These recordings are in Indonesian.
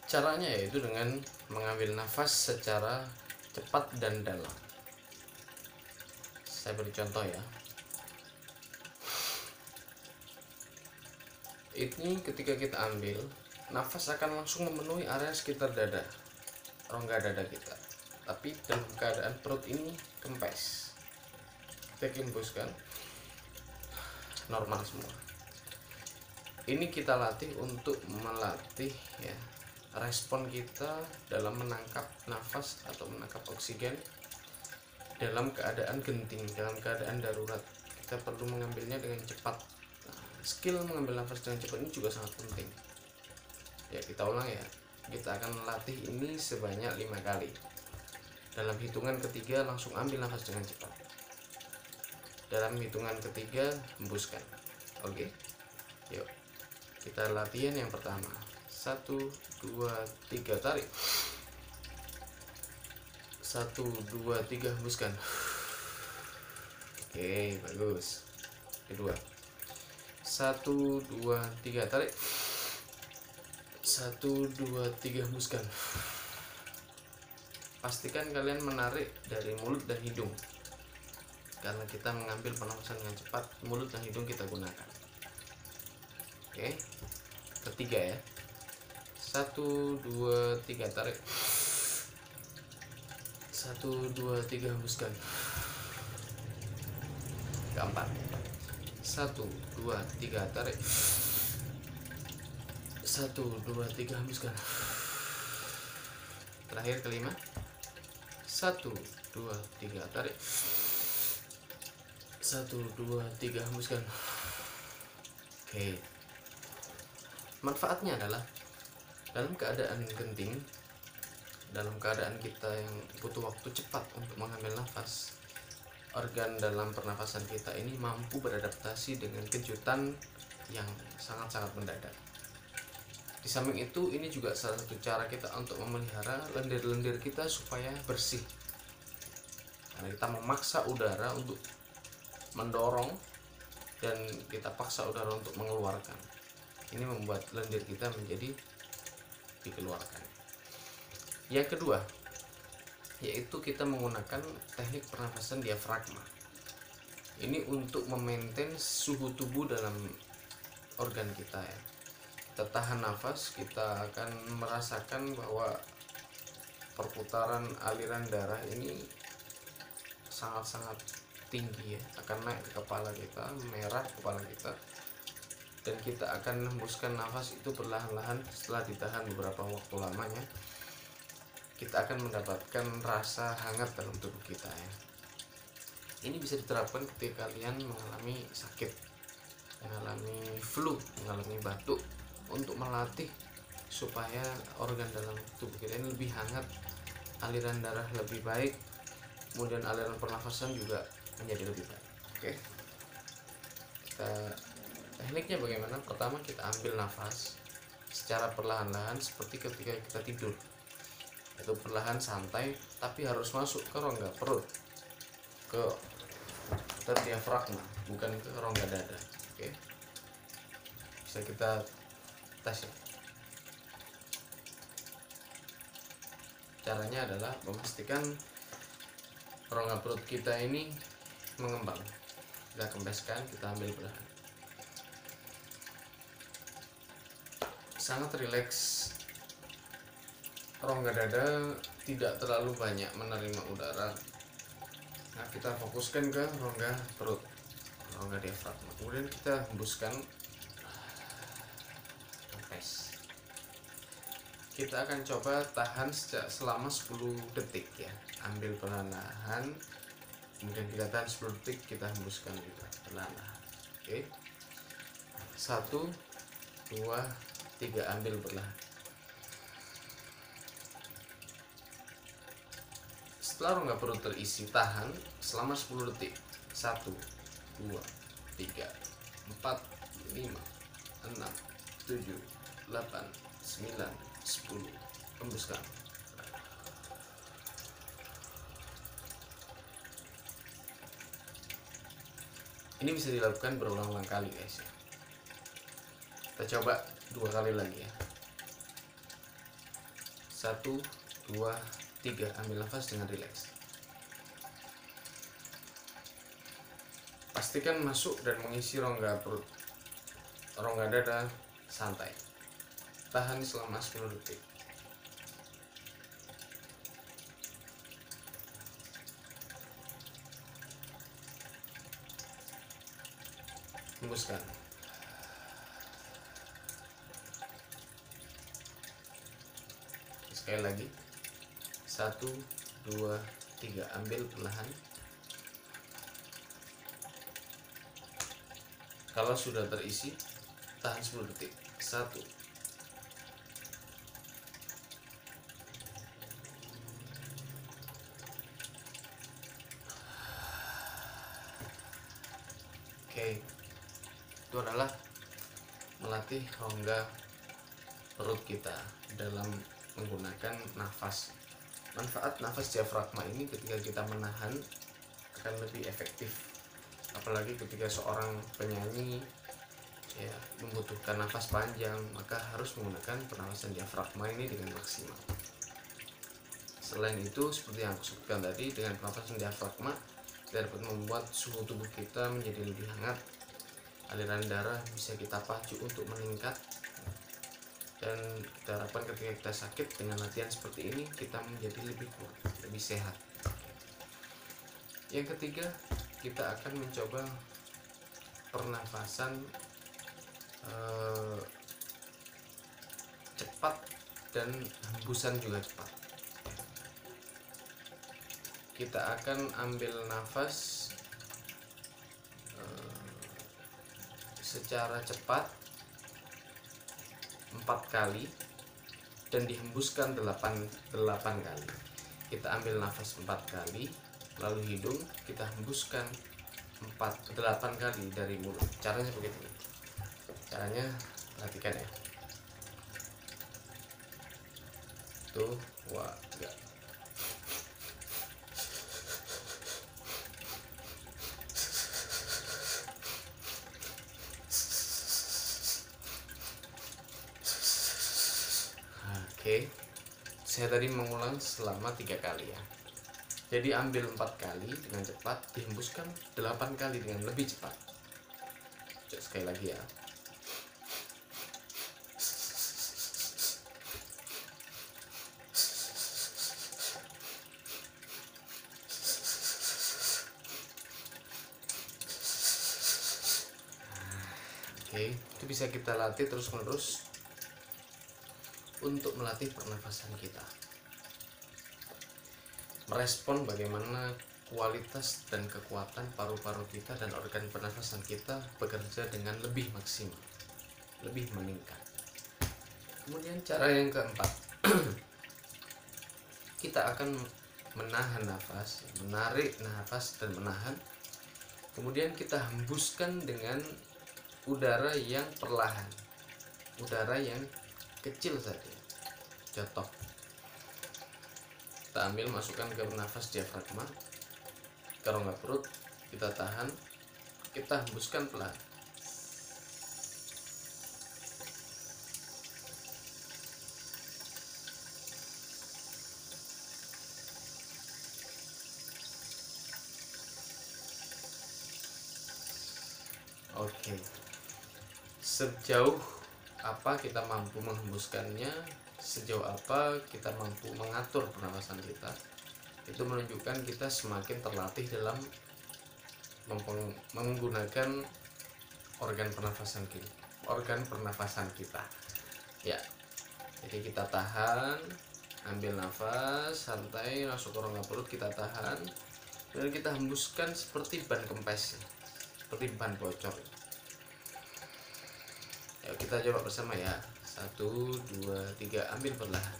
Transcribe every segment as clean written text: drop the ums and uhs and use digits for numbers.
Caranya yaitu dengan mengambil nafas secara cepat dan dalam. Saya beri contoh ya. Ini ketika kita ambil, nafas akan langsung memenuhi area sekitar dada, rongga dada kita. Tapi dalam keadaan perut ini kempes. Kita hembuskan normal semua. Ini kita latih untuk melatih ya respon kita dalam menangkap nafas atau menangkap oksigen dalam keadaan genting, dalam keadaan darurat. Kita perlu mengambilnya dengan cepat. Nah, skill mengambil nafas dengan cepat ini juga sangat penting. Ya, kita ulang ya. Kita akan melatih ini sebanyak 5 kali. Dalam hitungan ketiga langsung ambil nafas dengan cepat. Dalam hitungan ketiga hembuskan. Oke. Yuk. Kita latihan yang pertama. 1, 2, 3 tarik. 1, 2, 3 hembuskan. Oke, bagus. Kedua. 1, 2, 3 tarik. 1, 2, 3 hembuskan. Pastikan kalian menarik dari mulut dan hidung. Karena kita mengambil pernafasan dengan cepat, mulut dan hidung kita gunakan. Oke. Ketiga ya. 1, 2, 3 tarik. 1, 2, 3 hembuskan. Keempat. 1, 2, 3 tarik. 1, 2, 3 hembuskan. Terakhir kelima. 1, 2, 3 tarik. 1, 2, 3 hembuskan. Oke. Manfaatnya adalah dalam keadaan genting, dalam keadaan kita yang butuh waktu cepat untuk mengambil nafas, organ dalam pernafasan kita ini mampu beradaptasi dengan kejutan yang sangat-sangat mendadak. Di samping itu, ini juga salah satu cara kita untuk memelihara lendir-lendir kita supaya bersih. Karena kita memaksa udara untuk mendorong dan kita paksa udara untuk mengeluarkan. Ini membuat lendir kita menjadi dikeluarkan. Yang kedua, yaitu kita menggunakan teknik pernafasan diafragma. Ini untuk memaintain suhu tubuh dalam organ kita ya. Kita tahan nafas, kita akan merasakan bahwa perputaran aliran darah ini sangat-sangat tinggi ya, akan naik ke kepala kita, merah kepala kita, dan kita akan hembuskan nafas itu perlahan-lahan. Setelah ditahan beberapa waktu lamanya, kita akan mendapatkan rasa hangat dalam tubuh kita ya. Ini bisa diterapkan ketika kalian mengalami sakit, mengalami flu, mengalami batuk, untuk melatih supaya organ dalam tubuh kita ini lebih hangat, aliran darah lebih baik, kemudian aliran pernafasan juga menjadi lebih baik. Oke. Tekniknya bagaimana? Pertama, kita ambil nafas secara perlahan-lahan seperti ketika kita tidur. Itu perlahan, santai, tapi harus masuk ke rongga perut, ke diafragma, bukan ke rongga dada. Oke. Bisa kita tes ya. Caranya adalah memastikan rongga perut kita ini mengembang. Kita kempeskan, kita ambil perlahan. Sangat rileks. Rongga dada tidak terlalu banyak menerima udara. Nah, kita fokuskan ke rongga perut, rongga diafragma. Kemudian kita hembuskan, kempes. Kita akan coba tahan selama 10 detik ya. Ambil perlahan-lahan, kemudian kita tahan 10 detik, kita hembuskan juga perlahan-lahan. Oke. 1, 2, 3, ambil perlahan. Setelah rongga perut terisi, tahan selama 10 detik. 1, 2, 3, 4, 5, 6, 7, 8, 9, 10. Hembuskan. Ini bisa dilakukan berulang-ulang kali guys ya. Kita coba 2 kali lagi ya. 1, 2, 3. Ambil nafas dengan rileks. Pastikan masuk dan mengisi rongga perut, rongga dada santai. Tahan selama 10 detik. Hembuskan. Sekali lagi. 1, 2, 3. Ambil perlahan. Kalau sudah terisi, tahan 10 detik. 1. Oke. Itu adalah melatih rongga perut kita dalam menggunakan nafas. Manfaat nafas diafragma ini ketika kita menahan akan lebih efektif. Apalagi ketika seorang penyanyi ya membutuhkan nafas panjang, maka harus menggunakan pernafasan diafragma ini dengan maksimal. Selain itu, seperti yang aku sebutkan tadi, dengan pernafasan diafragma kita dapat membuat suhu tubuh kita menjadi lebih hangat, aliran darah bisa kita pacu untuk meningkat, dan kita harapkan ketika kita sakit dengan latihan seperti ini kita menjadi lebih kuat, lebih sehat. Yang ketiga, kita akan mencoba pernafasan cepat dan hembusan juga cepat. Kita akan ambil nafas secara cepat 4 kali dan dihembuskan 8 kali. Kita ambil nafas 4 kali, lalu hidung kita hembuskan 8 kali dari mulut. Caranya begitu. Caranya perhatikan ya. Tuh, 2, 3. Oke, saya tadi mengulang selama 3 kali ya. Jadi ambil 4 kali dengan cepat, dihembuskan 8 kali dengan lebih cepat. Coba sekali lagi ya. Oke, itu bisa kita latih terus-menerus untuk melatih pernafasan kita, merespon bagaimana kualitas dan kekuatan paru-paru kita dan organ pernafasan kita bekerja dengan lebih maksimal, lebih meningkat. Kemudian cara yang keempat, kita akan menahan nafas, menarik nafas dan menahan. Kemudian kita hembuskan dengan udara yang perlahan, udara yang kecil saja, jatuh. Kita ambil, masukkan ke nafas diafragma, ke rongga perut, kita tahan, kita hembuskan pelan. Oke, sejauh apa kita mampu menghembuskannya, sejauh apa kita mampu mengatur pernafasan kita, itu menunjukkan kita semakin terlatih dalam menggunakan organ pernafasan kita ya. Jadi kita tahan, ambil nafas santai, masuk ke rongga perut, kita tahan dan kita hembuskan seperti ban kempes, seperti ban bocor. Yuk kita coba bersama ya. 1, 2, 3. Ambil perlahan.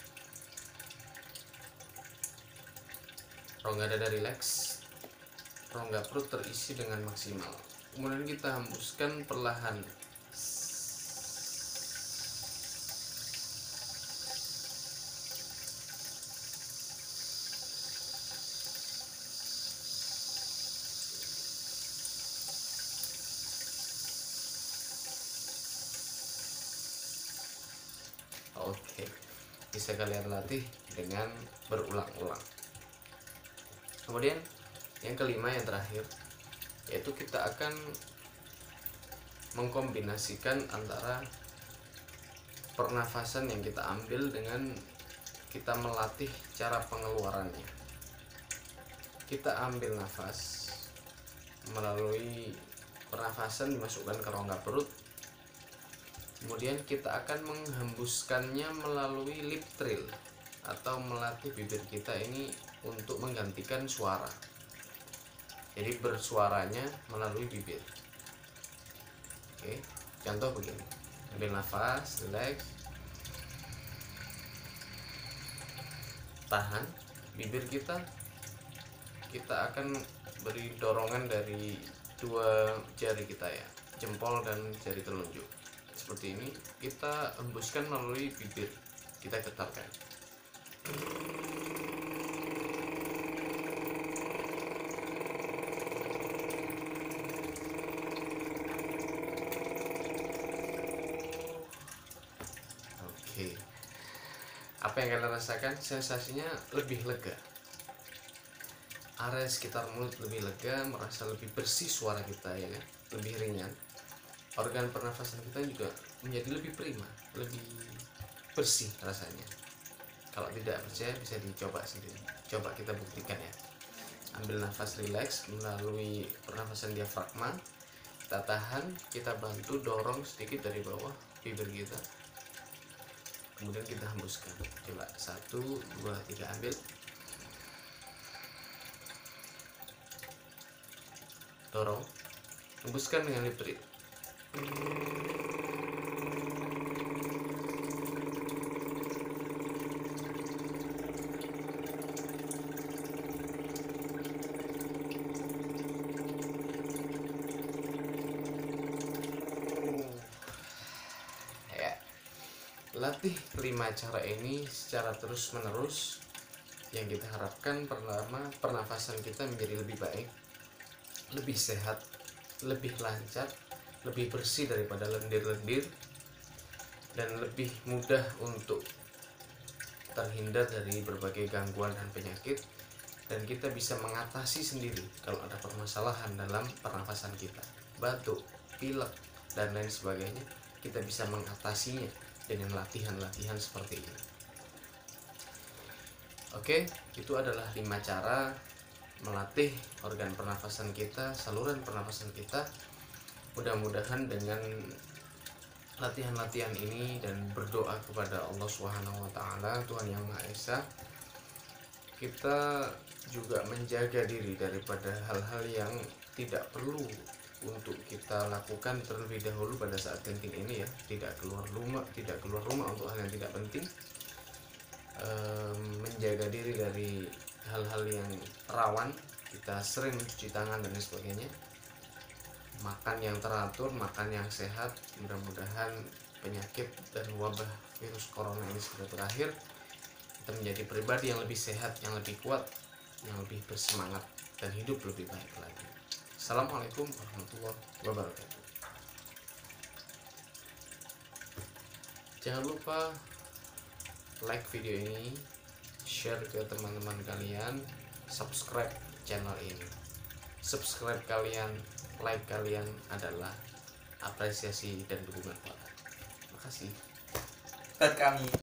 Rongga dada rileks, rongga perut terisi dengan maksimal. Kemudian kita hembuskan perlahan. Oke, bisa kalian latih dengan berulang-ulang. Kemudian yang kelima, yang terakhir, yaitu kita akan mengkombinasikan antara pernafasan yang kita ambil dengan kita melatih cara pengeluarannya. Kita ambil nafas melalui pernafasan dimasukkan ke rongga perut, kemudian kita akan menghembuskannya melalui lip trill atau melatih bibir kita ini untuk menggantikan suara. Jadi bersuaranya melalui bibir. Oke, contoh begini. Ambil nafas, relax, tahan bibir kita akan beri dorongan dari dua jari kita ya, jempol dan jari telunjuk. Seperti ini, kita hembuskan melalui bibir, kita getarkan. Oke. Apa yang kalian rasakan? Sensasinya lebih lega. Area sekitar mulut lebih lega, merasa lebih bersih suara kita ya kan, lebih ringan. Organ pernafasan kita juga menjadi lebih prima, lebih bersih rasanya. Kalau tidak percaya bisa dicoba sendiri. Coba kita buktikan ya. Ambil nafas rileks melalui pernafasan diafragma. Kita tahan, kita bantu dorong sedikit dari bawah bibir kita. Kemudian kita hembuskan. Coba 1, 2, 3, ambil. Dorong, hembuskan dengan lip trill. Ya, latih 5 cara ini secara terus menerus. Yang kita harapkan, pertama, pernafasan kita menjadi lebih baik, lebih sehat, lebih lancar, lebih bersih daripada lendir-lendir, dan lebih mudah untuk terhindar dari berbagai gangguan dan penyakit. Dan kita bisa mengatasi sendiri kalau ada permasalahan dalam pernafasan kita, batuk, pilek, dan lain sebagainya. Kita bisa mengatasinya dengan latihan-latihan seperti ini. Oke, itu adalah 5 cara melatih organ pernafasan kita, saluran pernafasan kita. Mudah-mudahan dengan latihan-latihan ini dan berdoa kepada Allah Subhanahu wa taala, Tuhan Yang Maha Esa, kita juga menjaga diri daripada hal-hal yang tidak perlu untuk kita lakukan terlebih dahulu pada saat genting ini ya. Tidak keluar rumah untuk hal yang tidak penting. Menjaga diri dari hal-hal yang rawan, kita sering mencuci tangan dan lain sebagainya. Makan yang teratur, makan yang sehat. Mudah-mudahan penyakit dan wabah virus corona ini segera berakhir. Kita menjadi pribadi yang lebih sehat, yang lebih kuat, yang lebih bersemangat, dan hidup lebih baik lagi. Assalamualaikum warahmatullahi wabarakatuh. Jangan lupa like video ini, share ke teman-teman kalian, subscribe channel ini. Subscribe kalian, like kalian adalah apresiasi dan dukungan Bapak. Terima kasih. Buat kami.